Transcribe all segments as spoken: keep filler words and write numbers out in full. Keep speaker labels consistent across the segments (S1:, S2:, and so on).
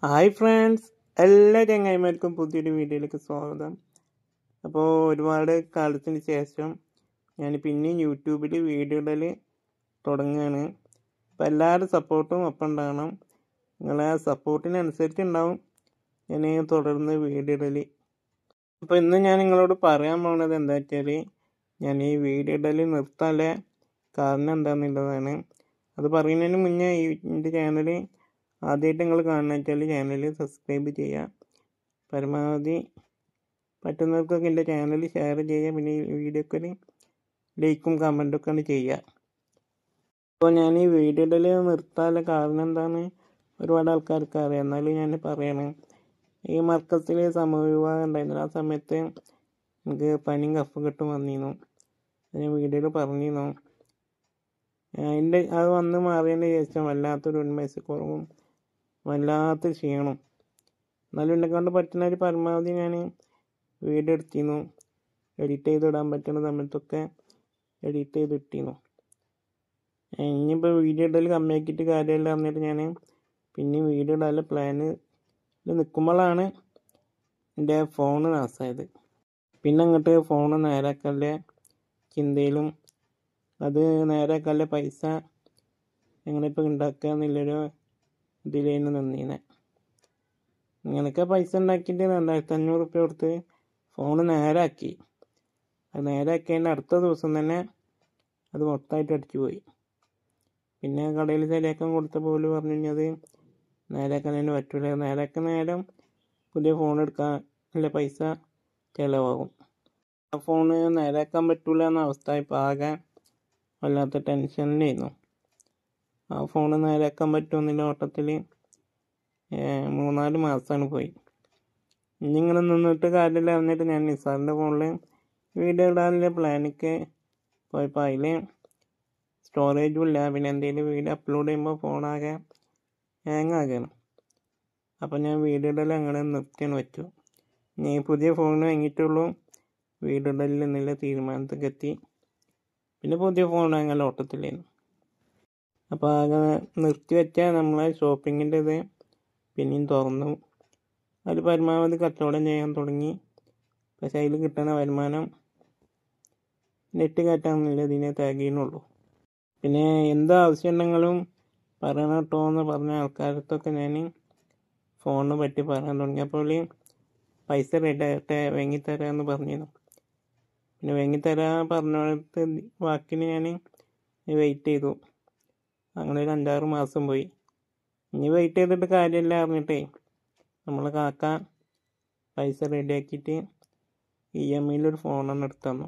S1: Hi friends, എല്ലാ ചങ്ങായിമാർക്കും പുതിയൊരു വീഡിയോയിലേക്ക് സ്വാഗതം. അപ്പോൾ ഒരുപാട് കാലത്തിന് ശേഷം ഞാൻ പിന്നെയും യൂട്യൂബിൽ വീഡിയോ ഇടൽ തുടങ്ങുകയാണ്. അപ്പോൾ എല്ലാവരും സപ്പോർട്ടും ഒപ്പം ഉണ്ടാകണം. നിങ്ങളെ സപ്പോർട്ടിനനുസരിച്ച് ഉണ്ടാവും ഞാൻ തുടർന്ന് വീഡിയോ ഇടൽ. അപ്പോൾ ഇന്ന് ഞാൻ നിങ്ങളോട് പറയാൻ പോകുന്നത് എന്താ വെച്ചാൽ, ഞാൻ ഈ വീഡിയോ ഇടൽ നിർത്താനുള്ള കാരണം എന്താണെന്നുള്ളതാണ്. അത് പറയുന്നതിന് മുന്നേ ഈ എൻ്റെ ചാനൽ ആദ്യമായിട്ട് നിങ്ങൾ കാണുന്ന വെച്ചാൽ ചാനൽ സബ്സ്ക്രൈബ് ചെയ്യുക. പരമാവധി പറ്റുന്നവർക്കൊക്കെ എൻ്റെ ചാനൽ ഷെയർ ചെയ്യുക. പിന്നെ ഈ വീഡിയോക്ക് ഒരു ലൈക്കും കമൻറ്റൊക്കെ ആണ് ചെയ്യുക. അപ്പോൾ ഞാൻ ഈ വീഡിയോ ഇടൽ നിർത്താനുള്ള കാരണം എന്താണ് ഒരുപാട് ആൾക്കാർക്ക് അറിയാം, എന്നാലും ഞാൻ പറയണം. ഈ മർക്കസിൽ സമൂഹ വിവാഹം ഉണ്ടായിരുന്നു. ആ സമയത്ത് എനിക്ക് പനിയും കഫക്കെട്ടും വന്നിരുന്നു. ഞാൻ വീഡിയോയിൽ പറഞ്ഞിരുന്നു. അതിൻ്റെ അത് വന്ന് മാറിയതിന് ശേഷം വല്ലാത്തൊരു ഉന്മേഷക്കുറവും വല്ലാത്ത ക്ഷീണം. എന്നാലും എന്നെ കൊണ്ട് പറ്റുന്ന ഒരു പരമാവധി ഞാൻ വീഡിയോ എടുത്തിരുന്നു. എഡിറ്റ് ചെയ്തിടാൻ പറ്റുന്ന സമയത്തൊക്കെ എഡിറ്റ് ചെയ്ത് ഇട്ടിരുന്നു. ഇനിയിപ്പോൾ വീഡിയോ ഇടൽ കമ്മിയാക്കിയിട്ട് കാര്യമില്ല എന്നിട്ട് ഞാൻ പിന്നെ വീഡിയോ ഇടാനുള്ള പ്ലാന് നിൽക്കുമ്പോഴാണ് എൻ്റെ ഫോണ് നാശമായത്. പിന്നെ അങ്ങോട്ട് ഫോണ് നേരാക്കാനുള്ള ചിന്തയിലും അത് നേരാക്കാനുള്ള പൈസ എങ്ങനെയിപ്പോൾ ഉണ്ടാക്കുക എന്നുള്ളൊരു ഇതിലേന്ന് നിന്നീനെ. ഇങ്ങനെയൊക്കെ പൈസ ഉണ്ടാക്കിയിട്ട് രണ്ടായിരത്തി അഞ്ഞൂറ് റുപ്യ കൊടുത്ത് ഫോണ് നേരാക്കി. അത് നേരാക്കിയതിൻ്റെ അടുത്ത ദിവസം തന്നെ അത് മൊത്തമായിട്ട് അടിച്ചു പോയി. പിന്നെ കടയിൽ ശരിയാക്കാൻ കൊടുത്തപ്പോൾ പോലും പറഞ്ഞു കഴിഞ്ഞത് നേരാക്കാൻ തന്നെ പറ്റൂല, നേരാക്കുന്ന നേരം പുതിയ ഫോൺ എടുക്കാനുള്ള പൈസ ചിലവാകും. ആ ഫോണ് നേരാക്കാൻ പറ്റൂല എന്ന അവസ്ഥ ഇപ്പോൾ ആകെ വല്ലാത്ത ടെൻഷനിലായിരുന്നു. ആ ഫോണ് നേരാക്കാൻ പറ്റുമെന്നുള്ള ഓട്ടത്തിൽ മൂന്നാല് മാസമാണ് പോയി. ഇനി ഇങ്ങനെ നിന്നിട്ട് കാര്യമില്ല എന്നിട്ട് ഞാൻ നിസാറിൻ്റെ ഫോണിൽ വീഡിയോ ഇടാനുള്ള പ്ലാനിക്ക് പോയപ്പോൾ അതിൽ സ്റ്റോറേജും ഇല്ല. പിന്നെ എന്തെങ്കിലും വീഡിയോ അപ്ലോഡ് ചെയ്യുമ്പോൾ ഫോണാകെ ഹാങ് ആകുകയാണ്. അപ്പോൾ ഞാൻ വീഡിയോ ഇടൽ അങ്ങനെ നിർത്തിയാണ് വെച്ചു. ഞാൻ പുതിയ ഫോൺ വാങ്ങിയിട്ടുള്ളൂ വീഡിയോ ഇടലിൽ എന്നുള്ള തീരുമാനത്തേക്ക് എത്തി. പിന്നെ പുതിയ ഫോൺ വാങ്ങാൻ ഓട്ടത്തിലായിരുന്നു. അപ്പോൾ ആകെ നിർത്തി വെച്ചാൽ നമ്മളെ ഷോപ്പിങ്ങിൻ്റെ ഇത് പിന്നെയും തുറന്നു. അതിൽ പരമാവധി കച്ചവടം ചെയ്യാൻ തുടങ്ങി. പക്ഷെ അതിൽ കിട്ടുന്ന വരുമാനം നെറ്റ് കയറ്റാമെന്നില്ല ഇതിനെ തികയുന്നുള്ളൂ. പിന്നെ എന്ത് ആവശ്യം ഉണ്ടെങ്കിലും പറയണം കേട്ടോ എന്ന് പറഞ്ഞ ആൾക്കാരത്തൊക്കെ ഞാൻ ഫോണിനെ പറ്റി പറയാൻ തുടങ്ങിയപ്പോൾ പൈസ റെഡി ആകട്ടെ വാങ്ങിത്തരാമെന്ന് പറഞ്ഞിരുന്നു. പിന്നെ വാങ്ങിത്തരാൻ പറഞ്ഞിടത്ത് വാക്കിന് ഞാൻ വെയിറ്റ് ചെയ്തു. അങ്ങനെ ഒരു അഞ്ചാറ് മാസം പോയി. ഇനി വെയിറ്റ് ചെയ്തിട്ട് കാര്യമില്ല അറിഞ്ഞിട്ടേ നമ്മളെ കാക്ക പൈസ റെഡിയാക്കിയിട്ട് ഇ എം ഐയിലൊരു ഫോണാണ് എടുത്തു തന്നു.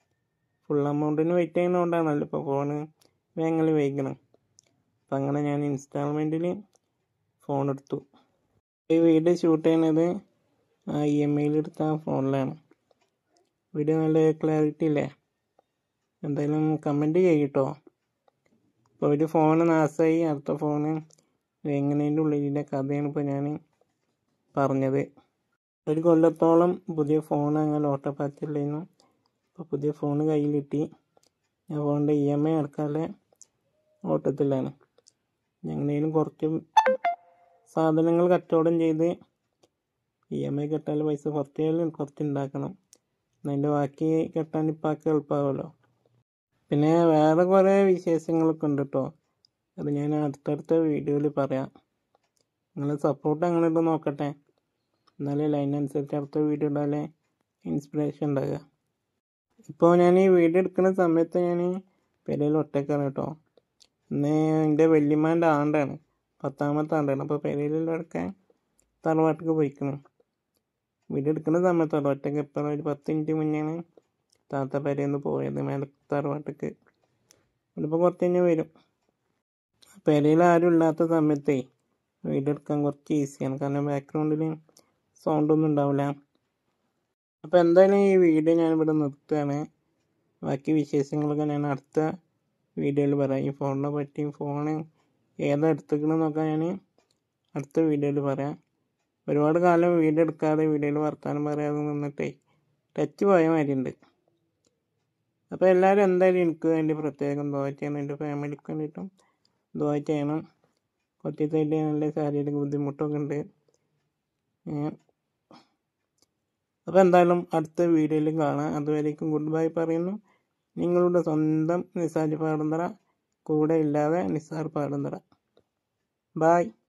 S1: ഫുൾ എമൗണ്ടിന് വെയിറ്റ് ചെയ്യുന്നതുകൊണ്ടാണല്ലോ ഇപ്പോൾ ഫോണ് വാങ്ങൽ വൈകണം. അപ്പം അങ്ങനെ ഞാൻ ഇൻസ്റ്റാൾമെൻറ്റിൽ ഫോൺ എടുത്തു. ഈ വീഡിയോ ഷൂട്ട് ചെയ്യുന്നത് ആ ഇ എം ഐയിലെടുത്ത ഫോണിലാണ്. വീഡിയോ നല്ല ക്ലാരിറ്റി ഇല്ലേ? എന്തായാലും കമൻറ്റ് ചെയ്യട്ടോ. ഇപ്പോൾ ഒരു ഫോണ് നാശമായി, അടുത്ത ഫോണ് എങ്ങനെയുള്ള ഉള്ളിലെ കഥയാണ് ഇപ്പോൾ ഞാൻ പറഞ്ഞത്. ഒരു കൊല്ലത്തോളം പുതിയ ഫോൺ അങ്ങനെ ഓട്ടപ്പാച്ചില്ലായിരുന്നു. ഇപ്പോൾ പുതിയ ഫോൺ കയ്യിൽ കിട്ടി. ഞാൻ ഫോണിൻ്റെ ഇ എം ഐ അടക്കാതെ ഓട്ടത്തിലാണ്. എങ്ങനെയും കുറച്ച് സാധനങ്ങൾ കച്ചവടം ചെയ്ത് ഇ എം ഐ കെട്ടാൻ പൈസ കുറച്ചേലും കുറച്ച് ഉണ്ടാക്കണം. അതിൻ്റെ ബാക്കി കെട്ടാൻ ഇപ്പാക്ക് എളുപ്പമാകുമല്ലോ. പിന്നെ വേറെ കുറേ വിശേഷങ്ങളൊക്കെ ഉണ്ട് കേട്ടോ. അത് ഞാൻ അടുത്തടുത്ത വീഡിയോയിൽ പറയാം. നിങ്ങൾ സപ്പോർട്ട് അങ്ങനെ ഇട്ട് നോക്കട്ടെ, എന്നാലേ അതിനനുസരിച്ച് അടുത്ത വീഡിയോ ഇടാതെ ഇൻസ്പിറേഷൻ ഉണ്ടാകുക. ഇപ്പോൾ ഞാൻ ഈ വീഡിയോ എടുക്കുന്ന സമയത്ത് ഞാൻ പെരയിൽ ഒറ്റക്കാണ് കേട്ടോ. ഇന്ന് എൻ്റെ വല്യമ്മേൻ്റെ ആണ്ടാണ്, പത്താമത്തെ ആണ്ടാണ്. അപ്പോൾ പെരയിലുള്ളവരൊക്കെ തറവാട്ടിക്ക് പോയിക്കണം. വീഡിയോ എടുക്കുന്ന സമയത്തോടെ ഒറ്റയ്ക്ക് എപ്പോഴും ഒരു പത്ത് മിനിറ്റ് മുന്നെയാണ് താത്ത പെരയിൽ പോയത് മേലെ തറവാട്ടിക്ക്. ഇതിപ്പോൾ കുറച്ച് കഴിഞ്ഞ് വരും. പെരയിൽ ആരും ഇല്ലാത്ത സമയത്തേ വീഡിയോ എടുക്കാൻ കുറച്ച് ഈസിയാണ്, കാരണം ബാക്ക്ഗ്രൗണ്ടിൽ സൗണ്ടൊന്നും ഉണ്ടാവില്ല. അപ്പോൾ എന്തായാലും ഈ വീഡിയോ ഞാനിവിടെ നിർത്തുകയാണ്. ബാക്കി വിശേഷങ്ങളൊക്കെ ഞാൻ അടുത്ത വീഡിയോയിൽ പറയാം. ഈ ഫോണിനെ പറ്റി ഫോണ് ഏതാ എടുത്തിക്കണമെന്നൊക്കെ ഞാൻ അടുത്ത വീഡിയോയിൽ പറയാം. ഒരുപാട് കാലം വീഡിയോ എടുക്കാതെ വീഡിയോയിൽ വർത്താനം പറയാതെ നിന്നിട്ടേ ടച്ച് പോയ മാതിരി ഉണ്ട്. അപ്പോൾ എല്ലാവരും എന്തായാലും എനിക്ക് വേണ്ടി പ്രത്യേകം ദുആ ചെയ്യണം. എൻ്റെ ഫാമിലിക്ക് വേണ്ടിയിട്ടും ദുആ ചെയ്യണം. കുറച്ചായിട്ട് നല്ല ശാരീരിക ബുദ്ധിമുട്ടൊക്കെ ഉണ്ട്. അപ്പോൾ എന്തായാലും അടുത്ത വീഡിയോയിൽ കാണാം. അതുവരേക്കും ഗുഡ് ബൈ പറയുന്നു. നിങ്ങളുടെ സ്വന്തം നിസാർ പാടന്തറ, കൂടെ ഇല്ലാതെ നിസാർ പാടന്തറ. ബായ്.